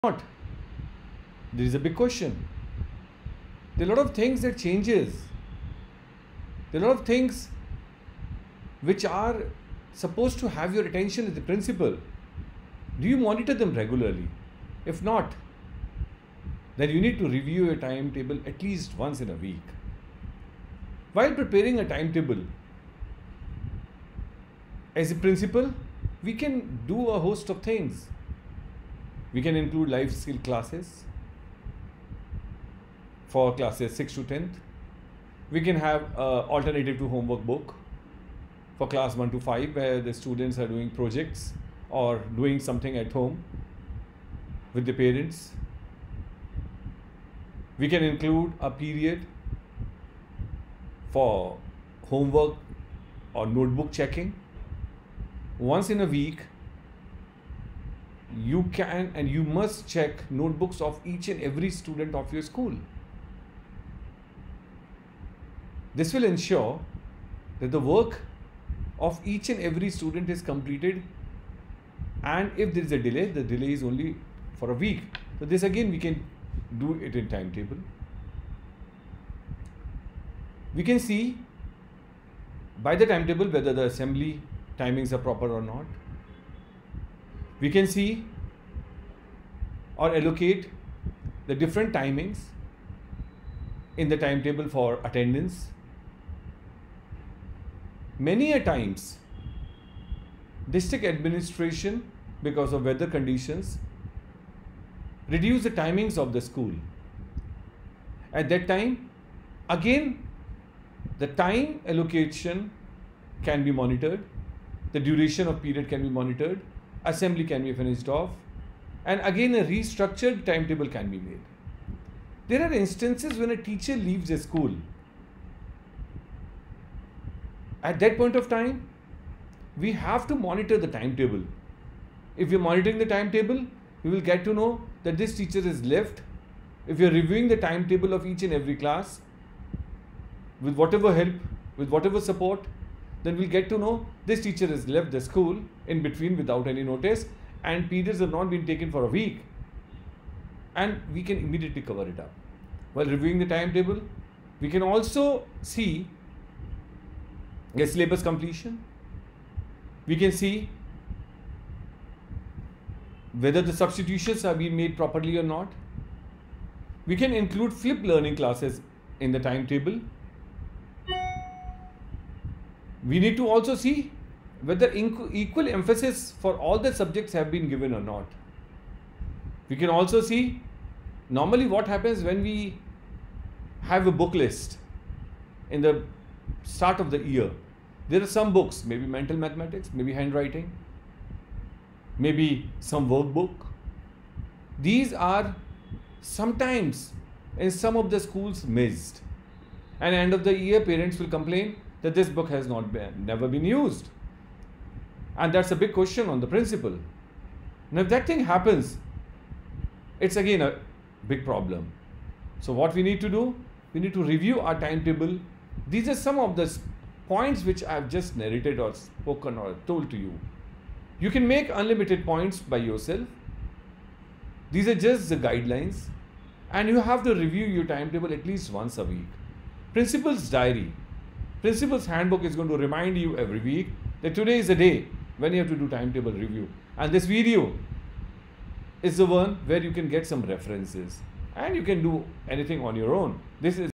not? There is a big question. There are a lot of things that changes. There are a lot of things which are supposed to have your attention as the principal. Do you monitor them regularly? If not, then you need to review your timetable at least once in a week. While preparing a timetable, as a principal, we can do a host of things. We can include life skill classes for classes 6 to 10th. We can have an alternative to homework book for class 1 to 5 where the students are doing projects or doing something at home with the parents. We can include a period for homework or notebook checking. Once in a week, you can and you must check notebooks of each and every student of your school. This will ensure that the work of each and every student is completed, and if there is a delay, the delay is only for a week. So this again we can do it in timetable. We can see by the timetable whether the assembly timings are proper or not. We can see or allocate the different timings in the timetable for attendance. Many a times, district administration, because of weather conditions, reduce the timings of the school. At that time, again, the time allocation can be monitored, the duration of period can be monitored, assembly can be finished off, and again a restructured timetable can be made. There are instances when a teacher leaves a school. At that point of time, we have to monitor the timetable. If you're monitoring the timetable, you will get to know that this teacher is left. If you're reviewing the timetable of each and every class, with whatever help, with whatever support, then we'll get to know this teacher has left the school in between without any notice, and periods have not been taken for a week, and we can immediately cover it up. While reviewing the timetable, we can also see the syllabus completion. We can see whether the substitutions are being made properly or not. We can include flipped learning classes in the timetable. We need to also see whether equal emphasis for all the subjects have been given or not. We can also see normally what happens when we have a book list in the start of the year. There are some books, maybe mental mathematics, maybe handwriting, maybe some workbook. These are sometimes in some of the schools missed, and at the end of the year parents will complain that this book has never been used, and that's a big question on the principal. Now if that thing happens, it's again a big problem. So what we need to do, we need to review our timetable. These are some of the points which I've just narrated or spoken or told to you. You can make unlimited points by yourself. These are just the guidelines, and you have to review your timetable at least once a week. Principal's diary, Principal's handbook is going to remind you every week that today is a day when you have to do timetable review. And this video is the one where you can get some references and you can do anything on your own. This is